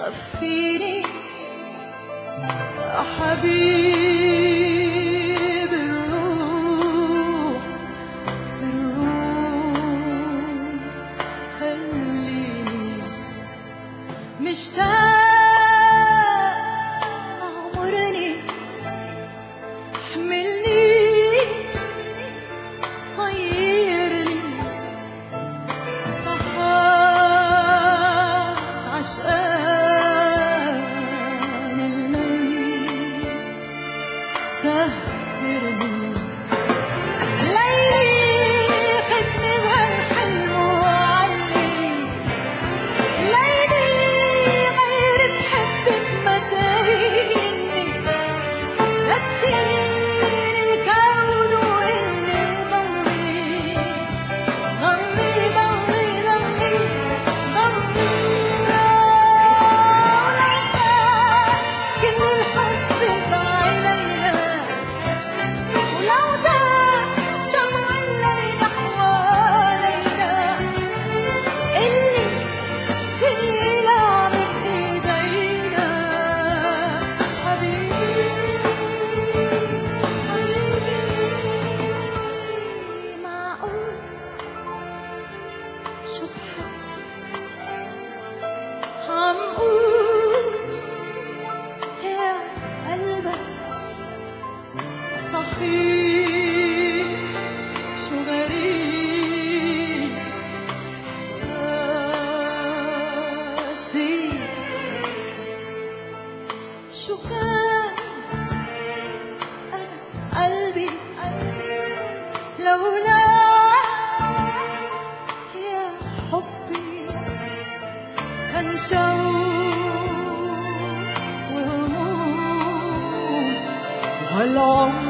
وفيني يا حبيب الروح الروح، خليني مشتاق أعمرني، احملني طيرني صحاح عشقان الليل، سهرني ليلي خدني بهالحلم وعلي ليلي، غير بحبك ما تهيني، نسيني الكون وإني ضلي ضلي ضلي ضلي ضلي، كل الحب بعينينا، ولو ضاق شمع الليل حوالينا، اللي يلعب بإيدينا، حبيبي حبيبي. معقول شو بحب عم قول يا قلبك، صحيح شو غريب إحساسي، شو كان أنا قلبي لولا يا حبي، كان شوق وهموم وهالعمر